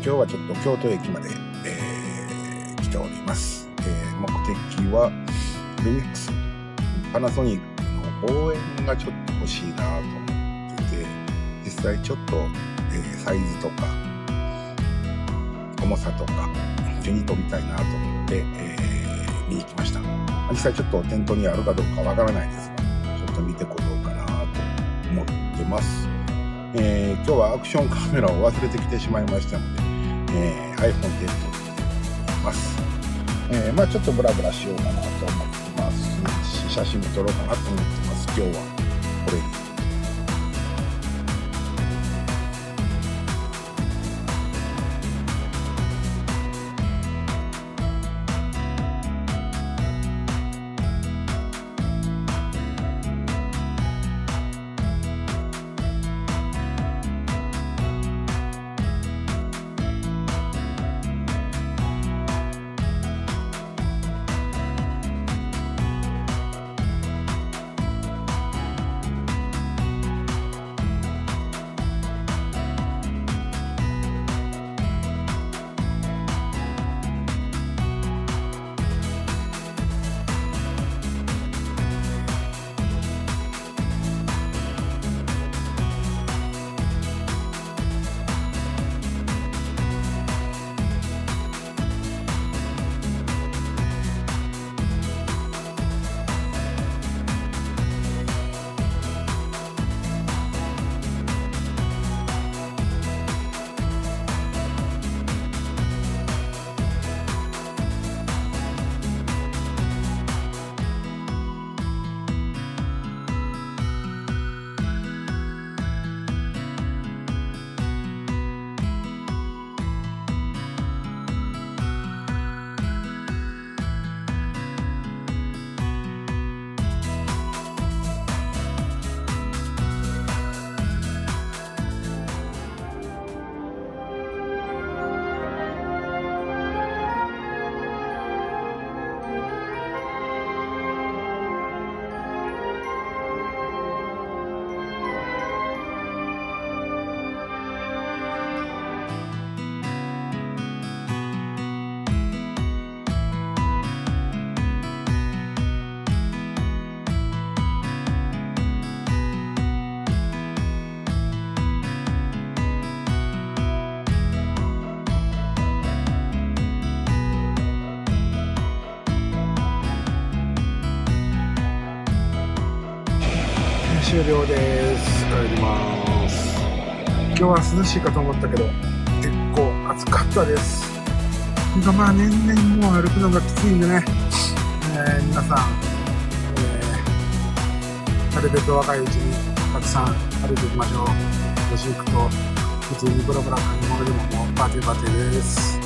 日はちょっと京都駅まで、来ております。目的はルミックスパナソニックの望遠がちょっと欲しいなと思ってて、実際ちょっと、サイズとか重さとか手に取りたいなと思って、見に来ました。実際ちょっと店頭にあるかどうかわからないですが、ちょっと見てこようかなと思ってます。今日はアクションカメラを忘れてきてしまいましたので、iPhone で撮っています。ちょっとブラブラしようかなと思ってますし、写真も撮ろうかなと思ってます。今日はこれ終了です。帰ります。今日は涼しいかと思ったけど結構暑かったです。年々もう歩くのがきついんでね、皆さん、なるべく若いうちにたくさん歩いていきましょう。年行くと普通にブラブラ買い物でももうバテバテです。